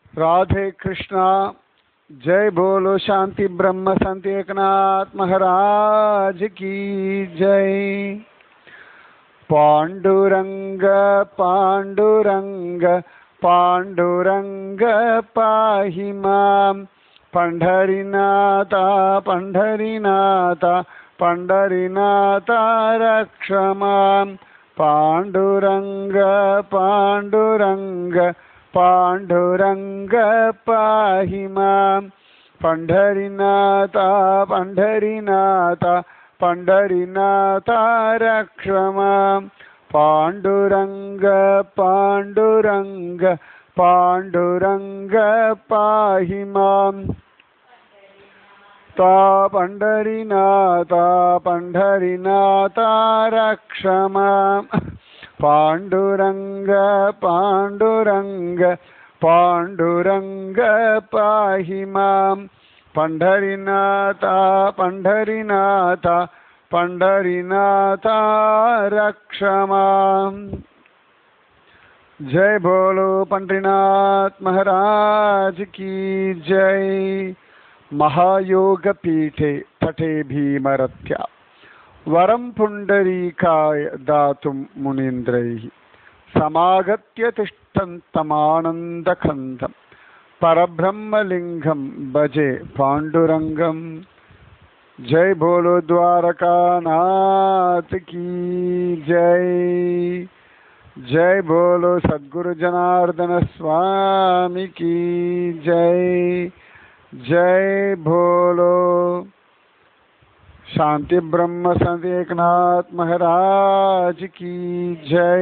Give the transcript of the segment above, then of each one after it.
राधे कृष्णा। जय बोलो शांति ब्रह्म संत एकनाथ महाराज की जय। पांडुरंग पांडुरंग पांडुरंग पाहि मां पंढरीनाथा पंढरीनाथा पंढरीनाथा रक्ष मां। पांडुरंग पांडुरंग पांडुरंग पाहि मां पंढरीनाथा पंढरीनाथा पंढरीनाथा रक्ष मां। पांडुरंग पांडुरंग पांडुरंग पाहि मां ता पंढरीनाथा पंढरीनाथा रक्ष मां। पांडुरंग पांडुरंग पांडुरंग पाहि मां पंढरीनाथा पंढरीनाथा पंढरीनाथा रक्ष मां। जय बोलो पंढरीनाथ महाराज की जय। महायोग पीठे तटे भीमरथ्या वरं पुंडरीकाय दातुं मुनीन्द्रैः समागत्य तिष्ठन्तमानन्दकन्दं परब्रह्मलिंगं भजे पांडुरंगम। जय बोलो द्वारकानाथ की जय। जय बोलो सद्गुरु जनार्दन स्वामी की जय। जय बोलो शांति ब्रह्म संत एकनाथ महाराज की जय।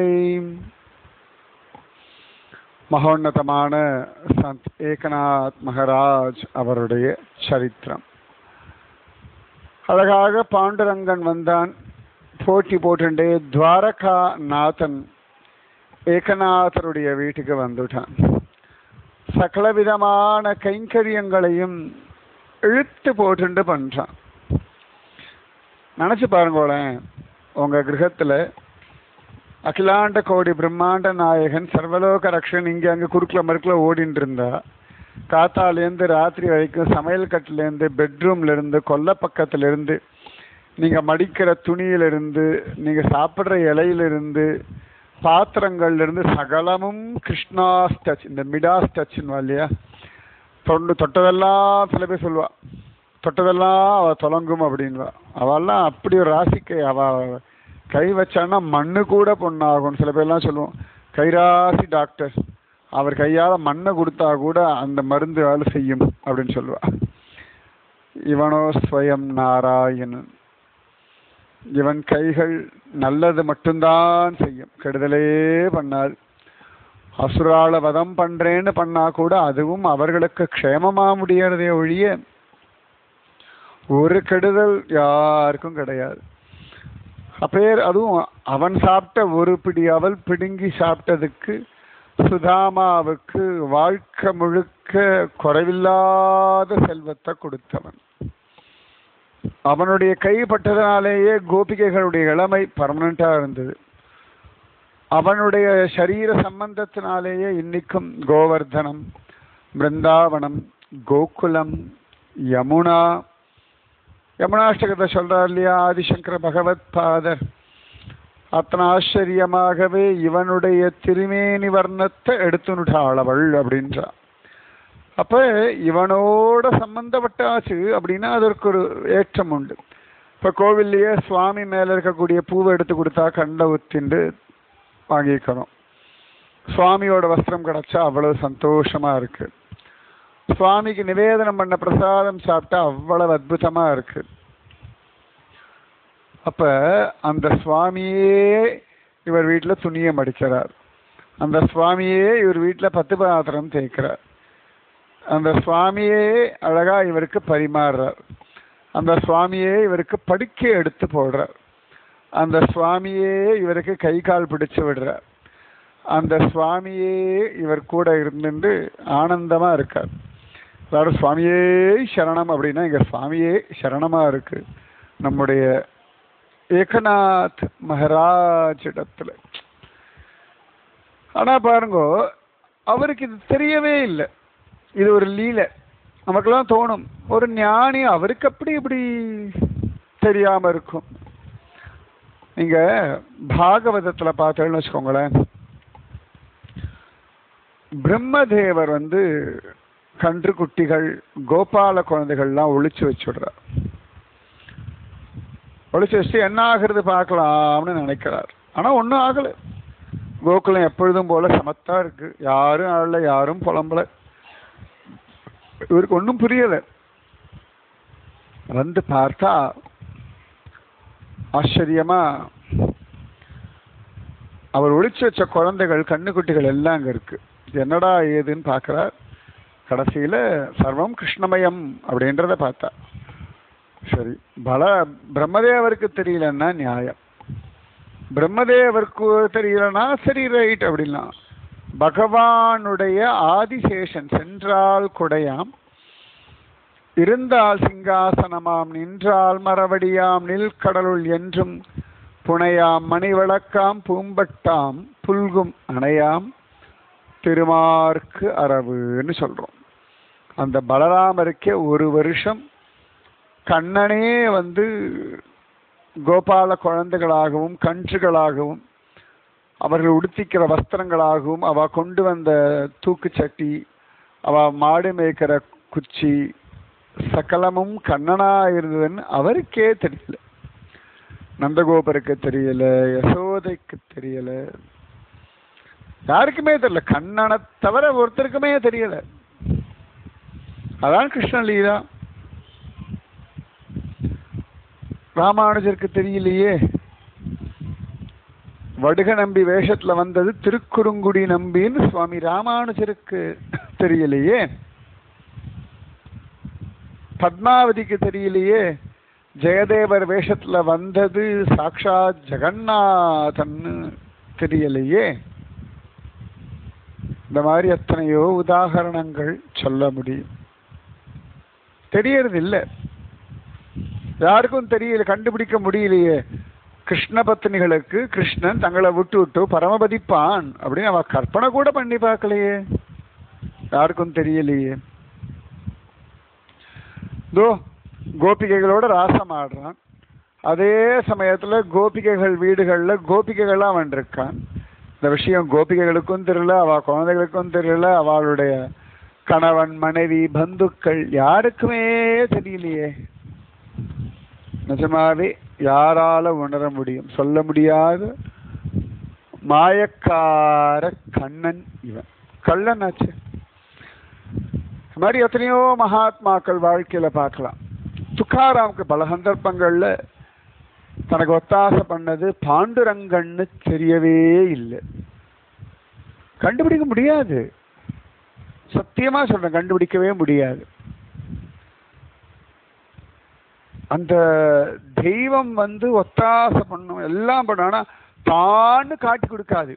மகோன்னதமான சந்த் ஏகநாத் மகாராஜ் அவருடைய சரித்திரம். அழகாக பாண்டுரங்கன் வந்தான், போட்டி போட்டுண்டே துவாரகா நாதன் ஏகநாதருடைய வீட்டுக்கு வந்துட்டான். சகலவிதமான கைங்கரியங்களையும் இழுத்து போட்டுண்டு பண்றான். நினைச்சு பாருங்களேன், உங்க கிரகத்துல அகிலாண்ட கோடி பிரம்மாண்ட நாயகன் சர்வலோக ரக்ஷன் இங்கே அங்கே குறுக்கில் மறுக்கில் ஓடின்னு இருந்தா, காத்தாலேருந்து ராத்திரி வரைக்கும் சமையல் கட்டிலேருந்து பெட்ரூம்லேருந்து கொல்லை பக்கத்துலேருந்து நீங்கள் மடிக்கிற துணியிலிருந்து நீங்கள் சாப்பிட்ற இலையிலிருந்து பாத்திரங்கள்லேருந்து சகலமும் கிருஷ்ணாஸ் டச், இந்த மிடாஸ் டச்சுன்னு இல்லையா, தொட்டதெல்லாம் சில பேர் சொல்லுவா, தொட்டதெல்லாம் அவள் தொலங்கும் அப்படின்வா. அவெல்லாம் அப்படி ஒரு ராசிக்கை. அவள் கை வச்சான்னா மண்ணு கூட பொண்ணாகும். சில பேர்லாம் சொல்லுவோம், கைராசி டாக்டர், அவர் கையால் மண்ணை கொடுத்தா கூட அந்த மருந்து வேலை செய்யும் அப்படின்னு சொல்லுவா. இவனோ ஸ்வயம் நாராயணன். இவன் கைகள் நல்லது மட்டும்தான் செய்யும், கெடுதலே பண்ணாது. அசுரால வதம் பண்றேன்னு பண்ணா கூட அதுவும் அவர்களுக்கு க்ஷேமமா முடியறதே ஒழிய ஒரு கெடுதல் யாருக்கும் கிடையாது. அப்பேர் அதுவும் அவன் சாப்பிட்ட ஒரு பிடி அவள் பிடுங்கி சாப்பிட்டதுக்கு சுதாமாவுக்கு வாழ்க்கை முழுக்க குறைவில்லாத செல்வத்தை கொடுத்தவன். அவனுடைய கைப்பட்டதனாலேயே கோபிகைகளுடைய இளமை பர்மனண்டா இருந்தது. அவனுடைய சரீர சம்பந்தத்தினாலேயே இன்னைக்கும் கோவர்தனம், பிருந்தாவனம், கோகுலம், யமுனா, யமுனாஷ்டகத்தை சொல்றார் இல்லையா ஆதிசங்கர பகவத் பாதர், அத்தனை ஆச்சரியமாகவே இவனுடைய திருமேனி வர்ணத்தை எடுத்துனுட்டாளவள் அப்படின்றா. அப்ப இவனோட சம்பந்தப்பட்டாச்சு அப்படின்னா அதற்கு ஒரு ஏற்றம் உண்டு. இப்ப கோவில்லையே சுவாமி மேல இருக்கக்கூடிய பூவை எடுத்து கொடுத்தா கண்ட ஊத்திண்டு வாங்கிக்கணும். சுவாமியோட வஸ்திரம் கிடைச்சா அவ்வளவு சந்தோஷமா இருக்கு. சுவாமிக்கு நிவேதனம் பண்ண பிரசாதம் சாப்பிட்டா அவ்வளவு அற்புதமா இருக்கு. அப்ப அந்த சுவாமியே இவர் வீட்டுல துணியை மடிக்கிறார், அந்த சுவாமியே இவர் வீட்டுல 10 பாத்திரம் தேய்க்கிறார், அந்த சுவாமியே அழகா இவருக்கு பரிமாறுறார், அந்த சுவாமியே இவருக்கு படுக்கை எடுத்து போடுறார், அந்த சுவாமியே இவருக்கு கை கால் பிடிச்சு விடுறார், அந்த சுவாமியே இவர் கூட இருந்து ஆனந்தமா இருக்கார். அதாவது சுவாமியே சரணம் அப்படின்னா இங்க சுவாமியே சரணமா இருக்கு நம்முடைய ஏகநாத் மகாராஜ் இடத்துல. ஆனா பாருங்க, அவருக்கு இது தெரியவே இல்லை. இது ஒரு லீலை. நமக்கெல்லாம் தோணும், ஒரு ஞானி அவருக்கு அப்படி இப்படி தெரியாம இருக்கும். நீங்க பாகவதத்துல பார்த்தேன்னு வச்சுக்கோங்களேன், பிரம்மதேவர் கன்று குட்டிகள் கோபால குழந்தைகள்லாம் ஒழிச்சு வச்சுடுறார். ஒழிச்சு வச்சு என்ன ஆகுறது பார்க்கலாம்னு நினைக்கிறார். ஆனா ஒன்றும் ஆகலை. கோகுலம் எப்பொழுதும் போல சமத்தா இருக்கு. யாரும் ஆளல, யாரும் புலம்பல. இவருக்கு ஒன்றும் புரியல. பார்த்தா ஆச்சரியமா அவர் ஒழிச்சு வச்ச குழந்தைகள் கண்ணுக்குட்டிகள் எல்லாம் அங்க இருக்கு. என்னடா ஏதுன்னு பார்க்கிறார். கடைசியில சர்வம் கிருஷ்ணமயம் அப்படின்றத பார்த்தா சரி. பிரம்மதேவருக்கு தெரியலன்னா நியாயம், பிரம்மதேவருக்கு தெரியலன்னா சரி, ரைட் அப்படின்னா. பகவானுடைய ஆதிசேஷன் சென்றால் குடையாம், இருந்தால் சிங்காசனமாம், நின்றால் மரவடியாம், நில்கடலுள் என்றும் புனையாம், மணிவிளக்காம், பூம்பட்டாம், புல்கும் அணையாம், திருமார்க்கு அரவுன்னு சொல்றோம். அந்த பலராமருக்கே ஒரு வருஷம் கண்ணனே கோபால குழந்தைகளாகவும் கன்றுகளாகவும் அவர்கள் உடுத்திக்கிற வஸ்திரங்களாகவும் அவ கொண்டு வந்த தூக்குச்சட்டி, அவ மாடு மேய்க்கிற குச்சி சகலமும் கண்ணனா இருந்ததுன்னு அவருக்கே தெரியல. நந்தகோபருக்கு தெரியல, யசோதைக்கு தெரியல, யாருக்குமே தெரியல. கண்ணனை தவிர ஒருத்தருக்குமே தெரியல. அதான் கிருஷ்ணலீலா. ராமானுஜருக்கு தெரியலையே. வடுக நம்பி வேஷத்துல வந்தது திருக்குறுங்குடி நம்பின்னு சுவாமி ராமானுஜருக்கு தெரியலையே. பத்மாவதிக்கு தெரியலையே. ஜெயதேவர் வேஷத்துல வந்தது சாக்ஷாத் ஜெகநாதன் தெரியலையே. இந்த மாதிரி எத்தனையோ உதாகரணங்கள் சொல்ல முடியும். தெரியறது இல்லை, யாருக்கும் தெரியல, கண்டுபிடிக்க முடியலையே. கிருஷ்ண பத்னிகளுக்கு கிருஷ்ணன் தங்களை விட்டு விட்டு பரமபதிப்பான் அப்படின்னு அவ கற்பனை கூட பண்ணி பார்க்கலையே, யாருக்கும் தெரியலையே. கோபிகைகளோட ராசம் ஆடுறான். அதே சமயத்துல கோபிகைகள் வீடுகள்ல கோபிகைகளா வந்திருக்கான். இந்த விஷயம் கோபிகைகளுக்கும் தெரியல, அவ குழந்தைகளுக்கும் தெரியல, அவளுடைய கணவன் மனைவி பந்துக்கள் யாருக்குமே தெரியலையே. நிஜமாவே யாரால உணர முடியும்? சொல்ல முடியாத மாயக்கார கண்ணன் இவன். கள்ளன் ஆச்சு. இந்த மாதிரி எத்தனையோ மகாத்மாக்கள் வாழ்க்கையில பார்க்கலாம். துக்காராமுக்கு பல சந்தர்ப்பங்கள்ல தனக்கு ஒத்தாசை பண்ணது பாண்டுரங்கன்னு தெரியவே இல்லை. கண்டுபிடிக்க முடியாது, சத்தியமா சொல்றேன், கண்டுபிடிக்கவே முடியாது. அந்த தெய்வம் ஒத்தாசை பண்ணும், எல்லாம் பண்ணானா தான்னு காட்டி கொடுக்காது.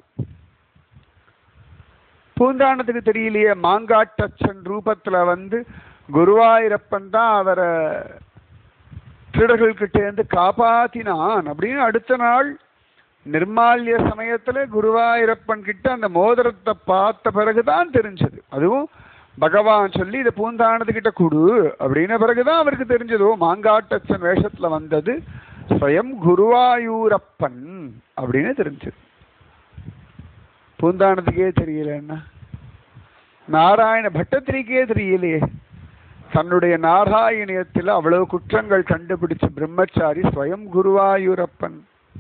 பூந்தானத்துக்கு தெரியலையே, மாங்காட்டச்சன் ரூபத்துல குருவாயூரப்பன் தான் அவரை திருடர்கள்கிட்ட காப்பாத்தினான் அப்படின்னு அடுத்த நாள் நிர்மால்ய சமயத்துல குருவாயூரப்பன் கிட்ட அந்த மோதிரத்தை பார்த்த பிறகுதான் தெரிஞ்சது. அதுவும் பகவான் சொல்லி இதை பூந்தானத்துக்கிட்ட கொடு அப்படின்ன பிறகுதான் அவருக்கு தெரிஞ்சதோ மாங்காட்டச்சன் வேஷத்துல வந்தது ஸ்வயம் குருவாயூரப்பன் அப்படின்னு தெரிஞ்சது. பூந்தானத்துக்கே தெரியலன்னா நாராயண பட்டத்திரிக்கே தெரியலையே. தன்னுடைய நாராயணியத்தில் அவ்வளவு குற்றங்கள் கண்டுபிடிச்ச பிரம்மச்சாரி ஸ்வயம் குருவாயூரப்பன்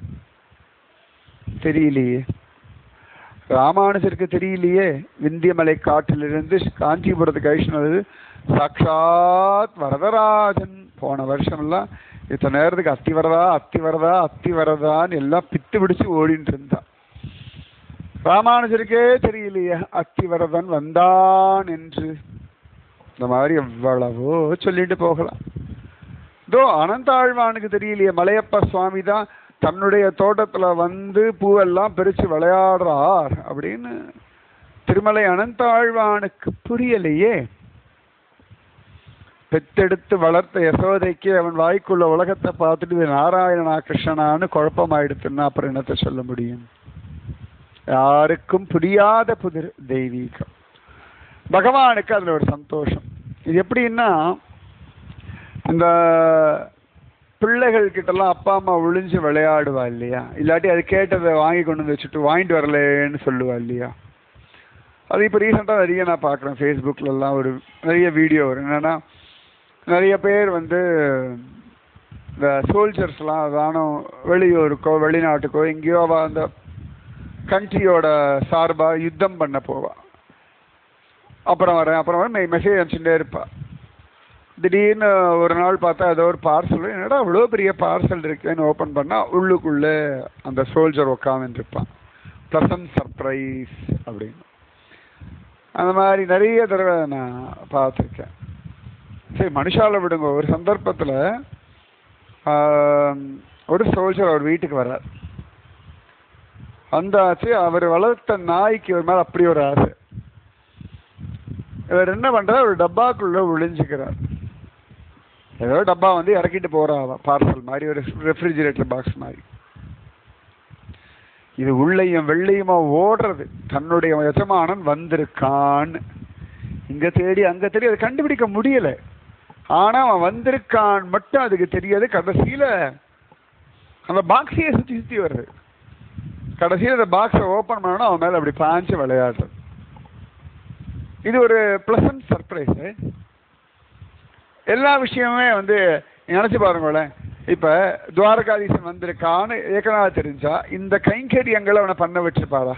தெரியலையே. ராமானுஜருக்கு தெரியலையே. விந்தியமலை காட்டிலிருந்து காஞ்சிபுரத்துக்கு அழிச்சுனது சாட்சாத் வரதராஜன். போன வருஷம் எல்லாம் இத்தனை நேரத்துக்கு அத்தி வரதா அத்தி வரதா அத்தி வரதான்னு எல்லாம் பித்து பிடிச்சு ஓடிட்டு இருந்தா. ராமானுஜருக்கே தெரியலையே அத்திவரதன் வந்தான் என்று. இந்த மாதிரி எவ்வளவோ சொல்லிட்டு போகலாம். அனந்தாழ்வானுக்கு தெரியலையே மலையப்ப சுவாமி தான் தன்னுடைய தோட்டத்துல பூவெல்லாம் பிரிச்சு விளையாடுறார் அப்படின்னு. திருமலை அனந்தாழ்வானுக்கு புரியலையே. பெத்தெடுத்து வளர்த்த யசோதைக்கு அவன் வாய்க்குள்ள உலகத்தை பார்த்துட்டு இது நாராயணனா கிருஷ்ணனான்னு குழப்பமாயிடுத்துன்னா அப்புறம் என்னத்தை சொல்ல முடியும்? யாருக்கும் புரியாத புதிர் தெய்வீகம். பகவானுக்கு அதுல ஒரு சந்தோஷம். இது எப்படின்னா, இந்த பிள்ளைகள் கிட்டலாம் அப்பா அம்மா ஒளிஞ்சு விளையாடுவா இல்லையா, இல்லாட்டி அது கேட்டதை வாங்கி கொண்டு வந்து வச்சுட்டு வாங்கிட்டு வரலன்னு சொல்லுவா இல்லையா. அது இப்போ ரீசெண்டாக நிறைய நான் பார்க்குறேன் ஃபேஸ்புக்கிலலாம், ஒரு நிறைய வீடியோ வரும். என்னென்னா, நிறைய பேர் வந்து இந்த சோல்ஜர்ஸ்லாம் அதானும் வெளியூருக்கோ வெளிநாட்டுக்கோ எங்கேயோ அந்த கண்ட்ரியோட சார்பாக யுத்தம் பண்ண போவா. அப்புறம் வரேன் மெசேஜ் அனுப்பிச்சுட்டே இருப்பா. திடீர்னு ஒரு நாள் பார்த்தா ஏதோ ஒரு பார்சல், என்னடா அவ்வளோ பெரிய பார்சல் இருக்குன்னு ஓப்பன் பண்ணால் உள்ளுக்குள்ளே அந்த சோல்ஜர் உட்காந்துருப்பான். ப்ளசன்ட் சர்ப்ரைஸ் அப்படின்னு. அந்த மாதிரி நிறைய தடவை நான் பார்த்துருக்கேன். சரி, மனுஷால விடுங்க. ஒரு சந்தர்ப்பத்தில் ஒரு சோல்ஜர் அவர் வீட்டுக்கு வர்றார். வந்தாச்சு. அவர் வளர்த்த நாய்க்கு ஒரு மேலே அப்படி ஒரு ஆசை. இவர் என்ன பண்றார், ஒரு டப்பாக்குள்ள ஒளிஞ்சுக்கிறார். ஏதோ டப்பா வந்து இறக்கிட்டு போறா, பார்சல் மாதிரி, ஒரு ரெஃப்ரிஜிரேட்டர் பாக்ஸ் மாதிரி. இது உள்ளையும் வெள்ளையுமா ஓடுறது, தன்னுடைய எஜமானன் வந்திருக்கான்னு. இங்க தேடி அங்க தேடி அதை கண்டுபிடிக்க முடியல. ஆனா அவன் வந்திருக்கான் மட்டும் அதுக்கு தெரியாது. கடைசியில அந்த பாக்ஸையே சுத்தி சுத்தி வருது. கடைசியில் அந்த பாக்ஸை ஓப்பன் பண்ணணும், அவன் மேல அப்படி பாஞ்சு விளையாடுறது. இது ஒரு பிளசன்ட் சர்ப்ரைஸ். எல்லா விஷயமுமே வந்து நினைச்சு பாருங்களேன். இப்ப துவாரகாதீசன் வந்திருக்கான்னு ஏற்கனவே தெரிஞ்சா இந்த கைங்கரியங்களை அவனை பண்ண வச்சிருப்பாரா?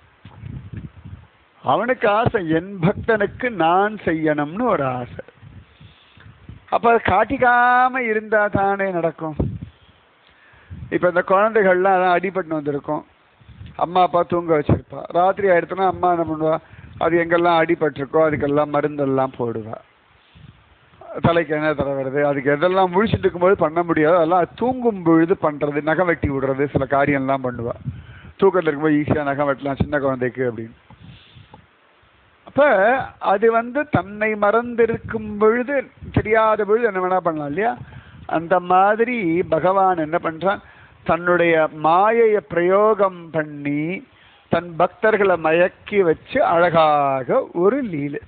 அவனுக்கு ஆசை, என் பக்தனுக்கு நான் செய்யணும்னு ஒரு ஆசை. அப்ப அதை காட்டிக்காம இருந்தா தானே நடக்கும். இப்ப இந்த குழந்தைகள்லாம் அதான் அடிபட்டு வந்திருக்கும். அம்மா அப்பா தூங்க வச்சிருப்பா. ராத்திரி ஆயிடுத்துனா அம்மா என்ன பண்ணுவா, அது எங்கெல்லாம் அடிபட்டிருக்கோ அதுக்கெல்லாம் மருந்தெல்லாம் போடுவா. தலைக்கு என்ன தடவுறது, அதுக்கு எதெல்லாம் முழிச்சுட்டு இருக்கும்போது பண்ண முடியாது, அதெல்லாம் தூங்கும் பொழுது பண்றது. நகம் வெட்டி விடுறது, சில காரியம்லாம் பண்ணுவா. தூக்கத்தில் இருக்கும்போது ஈஸியாக நகம் வெட்டலாம் சின்ன குழந்தைக்கு அப்படின்னு. அப்ப அது வந்து தன்னை மறந்திருக்கும் பொழுது, தெரியாத பொழுது என்ன வேணா பண்ணலாம் இல்லையா. அந்த மாதிரி பகவான் என்ன பண்றான், தன்னுடைய மாயையை பிரயோகம் பண்ணி தன் பக்தர்களை மயக்கி வச்சு அழகாக ஒரு லீலை.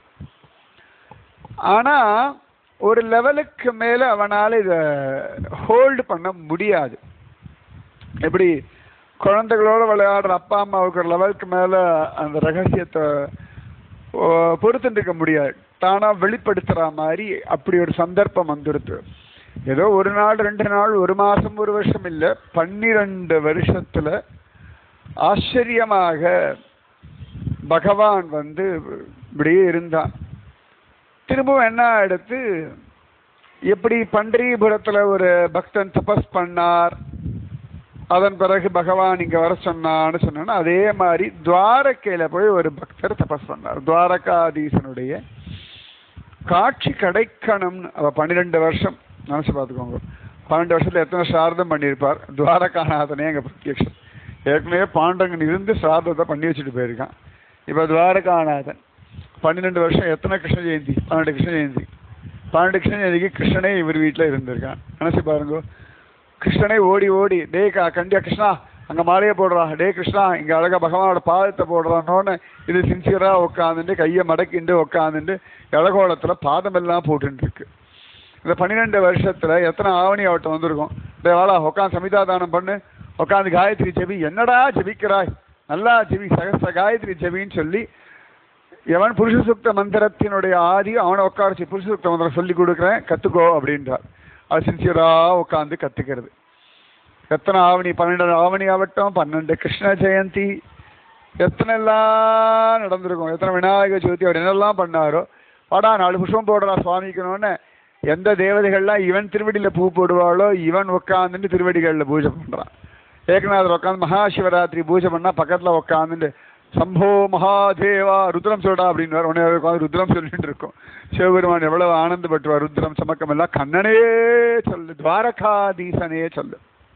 ஆனா ஒரு லெவலுக்கு மேல அவனால இத ஹோல்டு பண்ண முடியாது. எப்படி குழந்தைகளோட விளையாடுற அப்பா அம்மாவுக்கு ஒரு லெவலுக்கு மேல அந்த ரகசியத்தை பொறுத்துட்டு இருக்க முடியாது. தானா வெளிப்படுத்துற மாதிரி அப்படி ஒரு சந்தர்ப்பம் வந்துடுது. ஏதோ ஒரு நாள் 2 நாள், 1 மாசம் 1 வருஷம் இல்ல, 12 வருஷத்துல ஆச்சரியமாக பகவான் வந்து இப்படியே இருந்தான். திரும்பவும் என்ன எடுத்து, எப்படி பண்டரிபுரத்துல ஒரு பக்தன் தபஸ் பண்ணார், அதன் பிறகு பகவான் இங்க வர சொன்னான்னு சொன்னா, அதே மாதிரி துவாரகையில போய் ஒரு பக்தர் தபஸ் பண்ணார். துவாரகாதீசனுடைய காட்சி கிடைக்கணும்னு. அவ 12 வருஷம் நினைச்சு பார்த்துக்கோங்க. 12 வருஷத்துல எத்தனை சாரதம் பண்ணியிருப்பார். துவாரகாநாதனே அங்க பிரத்யக்ஷம். ஏற்கனவே பாண்டங்கன் இருந்து சாரதத்தை பண்ணி வச்சுட்டு போயிருக்கான். இப்ப துவாரகாநாதன் 12 வருஷம். எத்தனை கிருஷ்ண ஜெயந்தி? 12 கிருஷ்ண ஜெயந்தி. 12 கிருஷ்ண ஜெயந்திக்கு கிருஷ்ணனே இவர் வீட்டில் இருந்திருக்கான். நினைச்சு பாருங்க. கிருஷ்ணனே ஓடி ஓடி, டே கண்டியா கிருஷ்ணா அங்க மாலையை போடுறா, டே கிருஷ்ணா இங்க அழகா பகவானோட பாதத்தை போடுறான்னு இது சின்சியரா உட்காந்துட்டு கையை மடக்கிண்டு உட்காந்துட்டு இளகோளத்துல பாதம் எல்லாம் போட்டுட்டு இருக்கு. இந்த 12 வருஷத்துல எத்தனை ஆவணி அவட்ட வந்திருக்கும். டே வாழா உட்காந்து சமிதா தானம் பண்ணு, உட்காந்து காயத்ரி ஜெபி, என்னடா ஜெபிக்கிறாய், நல்லா ஜெபி, சகச காயத்ரி ஜெபின்னு சொல்லி எவன் புருஷ சுக்த மந்திரத்தினுடைய ஆதி அவனை உட்காரச்சு புருஷ சுக்த மந்திரம் சொல்லி கொடுக்குறேன் கத்துக்கோ அப்படின்றார். அது சின்சியரா உட்காந்து கத்துக்கிறது. எத்தனை ஆவணி, 12 ஆவணி ஆகட்டும், 12 கிருஷ்ண ஜெயந்தி, எத்தனை எல்லாம் நடந்திருக்கும். எத்தனை விநாயகர் சதுர்த்தி அவர் என்னெல்லாம் பண்ணாரோ. வாடா 4 புஷ்பம் போடுறா சுவாமிக்கணும்னு எந்த தேவதைகள்லாம் இவன் திருவடியில பூ போடுவாளோ இவன் உட்காந்துட்டு திருவடிகள்ல பூஜை பண்றான். ஏகநாதர் உட்காந்து மகாசிவராத்திரி பூஜை பண்ணா பக்கத்துல உட்காந்துட்டு சம்போ மகாதேவா ருத்ரம் சொல்டா அப்படின்னு உடனே உட்காந்து ருத்ரம் சொல்லிட்டு இருக்கும். சிவபெருமான் எவ்வளவு ஆனந்தப்பட்டுவார். ருத்ரம் சமக்கம் எல்லாம் கண்ணனே சொல்லு, துவாரகாதீசனே சொல்லு.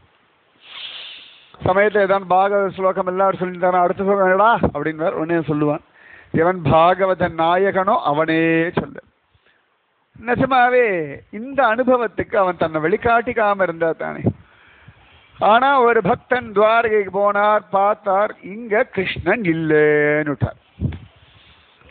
சமயத்துல ஏதாவது பாகவத ஸ்லோகம் எல்லாம் சொல்லியிருந்தானா அடுத்த ஸ்லோகம் என்னடா அப்படின்னு உடனே சொல்லுவான். எவன் பாகவத நாயகனோ அவனே சொல்லு. நிஜமாவே இந்த அனுபவத்துக்கு அவன் தன்னை வெளிக்காட்டிக்காம இருந்தா தானே. ஆனா ஒரு பக்தன் துவாரகைக்கு போனார், பார்த்தார், இங்க கிருஷ்ணன் இல்லைன்னு விட்டார்.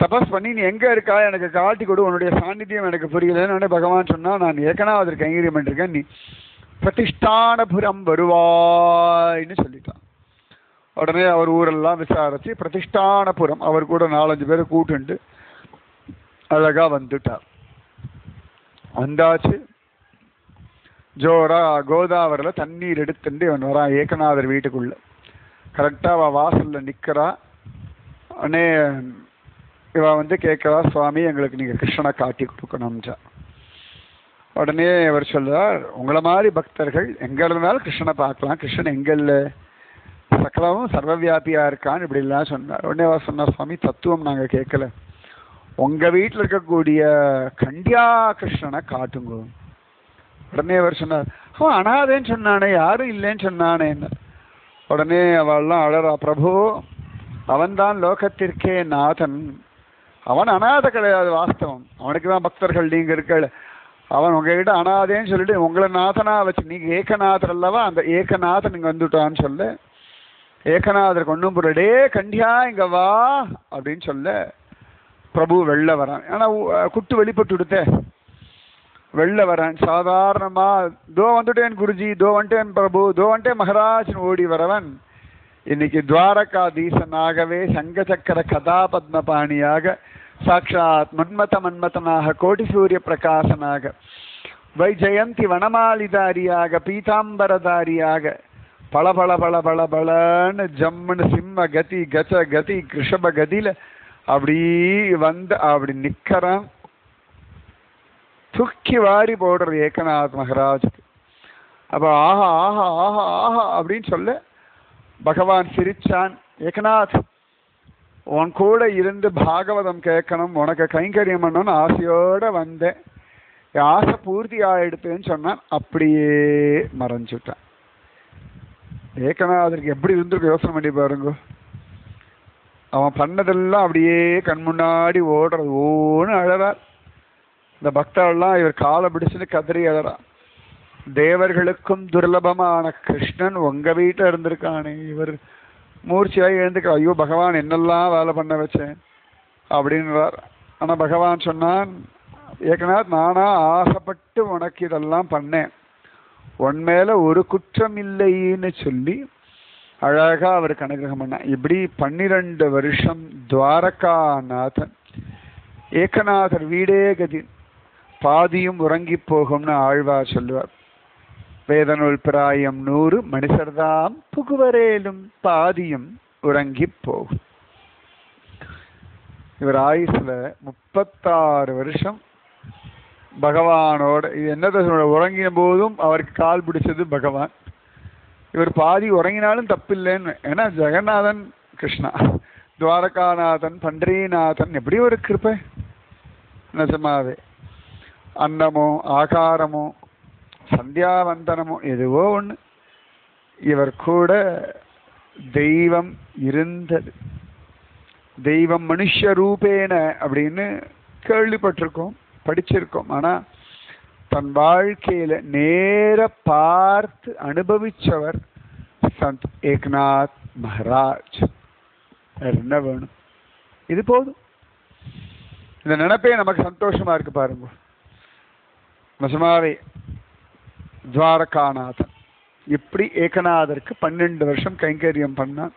தபஸ் பண்ணி நீ எங்க இருக்கா எனக்கு காட்டி கொடு, உன்னுடைய சாநித்தியம் எனக்கு புரியலன்னு பகவான் சொன்னா, நான் ஏகனாதர் கைங்கரியம் பண்ணிருக்கேன், நீ பிரதிஷ்டானபுரம் வருவாய்ன்னு சொல்லிட்டான். உடனே அவர் ஊரெல்லாம் விசாரிச்சு பிரதிஷ்டானபுரம் அவர் கூட 4-5 பேரை கூட்டுண்டு அழகா வந்துட்டார். வந்தாச்சு. ஜோரா கோதாவரில தண்ணீர் எடுத்துட்டு இவன் வரான் ஏகநாதர் வீட்டுக்குள்ள. கரெக்டா அவ வாசல்ல நிக்கிறா. உடனே இவ வந்து கேட்கிறா, சுவாமி எங்களுக்கு நீங்க கிருஷ்ணனை காட்டி கொடுக்கணும்ச்சா. உடனே அவர் சொல்றார், உங்களை மாதிரி பக்தர்கள் எங்க இருந்தாலும் கிருஷ்ணனை பார்க்கலாம், கிருஷ்ணன் எங்க இல்லை, சகலமும் சர்வவியாபியா இருக்கான்னு இப்படி எல்லாம் சொன்னார். உடனே அவர் சொன்னார், சுவாமி தத்துவம் நாங்க கேட்கல, உங்க வீட்டில் இருக்கக்கூடிய கண்டியா கிருஷ்ணனை காட்டுங்க. உடனே அவர் சொன்னார், அவன் அனாதேன்னு சொன்னானே, யாரும் இல்லைன்னு சொன்னானே. உடனே அவள்லாம் அழறா, பிரபு அவன்தான் லோகத்திற்கே நாதன், அவன் அனாதை கிடையாது, வாஸ்தவம் அவனுக்கு தான் பக்தர்கள் நீங்க இருக்க. அவன் உங்ககிட்ட அனாதேன்னு சொல்லிட்டு உங்களை நாதனா வச்சு, நீங்க ஏகநாதர் அல்லவா, அந்த ஏகநாதன் இங்க வந்துட்டான்னு சொல்ல, ஏகநாதருக்கு ஒன்றும் புரியடே கண்டியா இங்க வா அப்படின்னு சொல்ல பிரபு வெளில வரான். ஆனா குட்டு வெளிப்பட்டு விடுத்தே, வெளில வரான் சாதாரணமா. தோ வந்துட்டேன் குருஜி, தோ வந்துட்டேன் பிரபு, தோ வந்துட்டேன் மகாராஜ்னு ஓடி வரவன் இன்னைக்கு துவாரகாதீசனாகவே சங்க சக்கர கதாபத்மபாணியாக சாட்சாத் மன்மதனாக கோடி சூரிய பிரகாசனாக வைஜெயந்தி வனமாலிதாரியாக பீதாம்பரதாரியாக பல பல பல பல பலன்னு ஜம்முன்னு சிம்ம கதி கச்ச கதி கிருஷப கதியில அப்படி வந்து அப்படி நிக்கிறான். தூக்கி வாரி போடுறது ஏகநாத் மகாராஜுக்கு. அப்ப ஆஹா ஆஹா ஆஹா ஆஹா அப்படின்னு சொல்ல பகவான் சிரிச்சான். ஏகநாத், உன் கூட இருந்து பாகவதம் கேட்கணும், உனக்கு கைங்கரியம் பண்ணணும்னு ஆசையோட வந்தேன், என் ஆசை பூர்த்தி ஆயிடுத்துன்னு சொன்னான். அப்படியே மறைஞ்சுட்டான். ஏகநாதருக்கு எப்படி இருந்திருக்கு யோசனை பண்ணி பாருங்க. அவன் பண்ணதெல்லாம் அப்படியே கண் முன்னாடி ஓடுறது. ஓன்னு அழறார். இந்த பக்தர்கள்லாம் இவர் காலை பிடிச்சுன்னு கதறி அழறான். தேவர்களுக்கும் துர்லபமான கிருஷ்ணன் உங்க வீட்டில் இருந்திருக்கானே, இவர் மூர்ச்சியாகி எழுந்துக்க, ஐயோ பகவான் என்னெல்லாம் வேலை பண்ண வச்சேன் அப்படின்றார். ஆனா பகவான் சொன்னான், ஏகநாத் நானா ஆசைப்பட்டு உனக்கு இதெல்லாம் பண்ணேன், உன்மேல ஒரு குற்றம் இல்லைன்னு சொல்லி அழகா அவருக்கு அனுகிரகம் பண்ண. இப்படி 12 வருஷம் துவாரகாநாதன் ஏகநாதர் வீடே கதி, பாதியும் உறங்கி போகும்னு ஆழ்வார் சொல்லுவார். வேதநூல் பிராயம் 100 மனுஷர்தாம் புகுவரேலும் பாதியும் உறங்கி போகும். இவர் ஆயுசுல 36 வருஷம் பகவானோட என்னத உறங்கின போதும் அவருக்கு கால் பிடிச்சது பகவான். இவர் பாதி உறங்கினாலும் தப்பில்லைன்னு. ஏன்னா ஜெகநாதன் கிருஷ்ணா, துவாரகாநாதன் பண்டரீநாதன், எப்படி ஒரு கிருப்பை நிஜமாவே. அன்னமோ ஆகாரமோ சந்தியாவந்தனமோ எதுவோ ஒண்ணு, இவர் கூட தெய்வம் இருந்தது. தெய்வம் மனுஷ ரூபேன அப்படின்னு கேள்விப்பட்டிருக்கோம், படிச்சிருக்கோம். ஆனா தன் வாழ்க்கையில நேர பார்த்து அனுபவிச்சவர் சந்த் ஏக்நாத் மகாராஜ். என்ன வேணும்? இது போதும். இந்த நினைப்பே நமக்கு சந்தோஷமா இருக்கு பாருங்க. நிஜமாவே துவாரகாநாதன் இப்படி ஏகநாதருக்கு 12 வருஷம் கைங்கரியம் பண்ணான்.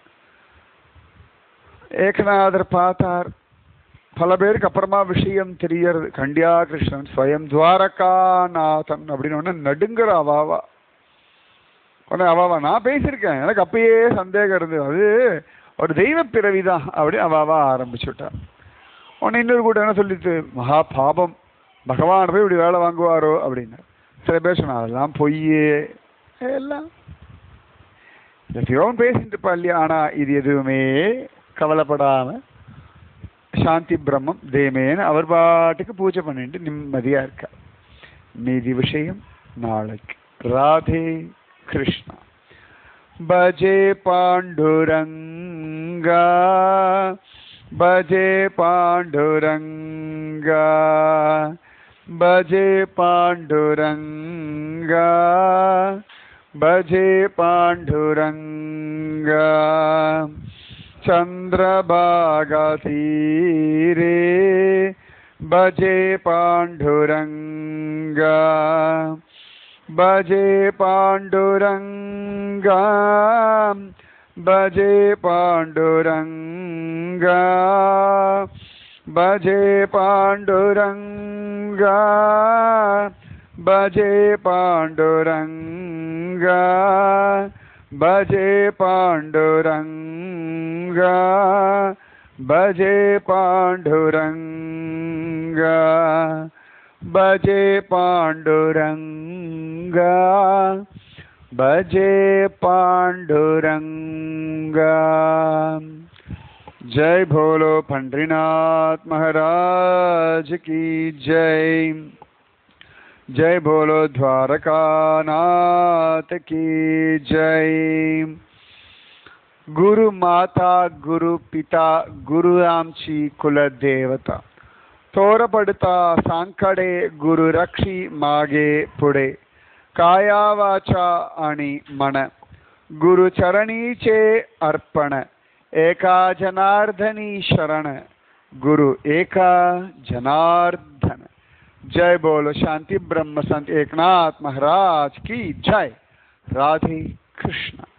ஏகநாதர் பார்த்தார். பல பேருக்கு அப்புறமா விஷயம் தெரியறது. கண்டியா கிருஷ்ணன் ஸ்வயம் துவாரகாநாதன் அப்படின்னு ஒன்று நடுங்கிற அவாவா. உடனே அவாவா நான் பேசியிருக்கேன், எனக்கு அப்பயே சந்தேகம் இருந்தது, அது ஒரு தெய்வ பிறவிதான் அப்படி அவாவா ஆரம்பிச்சுட்டான். உடனே இன்னொரு கூட என்ன சொல்லிட்டு, மகா பாபம், பகவான் போய் இப்படி வேலை வாங்குவாரோ அப்படின்னு சில பேர் சொன்னா. அதெல்லாம் பொய்யே எல்லாம் எதையோன்னு பேசிட்டு இருப்பா இல்லையா. ஆனா இது எதுவுமே கவலைப்படாம சாந்தி பிரம்மம் தேமேன்னு அவர் பாட்டுக்கு பூஜை பண்ணிட்டு நிம்மதியா இருக்கா. மீதி விஷயம் நாளைக்கு. ராதே கிருஷ்ணா. பஜே பாண்டுரங்கா பஜே பாண்டுரங்கா பஜே பாண்டுரங்கா பஜே பாண்டுரங்கா चंद्रभागा तीरे भजे पांडुरंगा भजे पांडुरंगा भजे पांडुरंगा भजे पांडुरंगा भजे पांडुरंगा भजे पांडुरंगा भजे पांडुरंगा भजे पांडुरंगा भजे पांडुरंगा। जय भोलो पंढरीनाथ महाराज की जय। जय भोलो द्वारकानाथ की जय। गुरु माता गुरु पिता गुरु आमची कुल देवता तोरपडता सांकडे गुरु रक्षी मागे पुढे काया वाचा आणि मन गुरु चरणीचे अर्पण एका जनार्दनी शरण गुरु एका जनार्दन। जय बोलो शांति ब्रह्म संत एकनाथ महाराज की जय। राधे कृष्ण।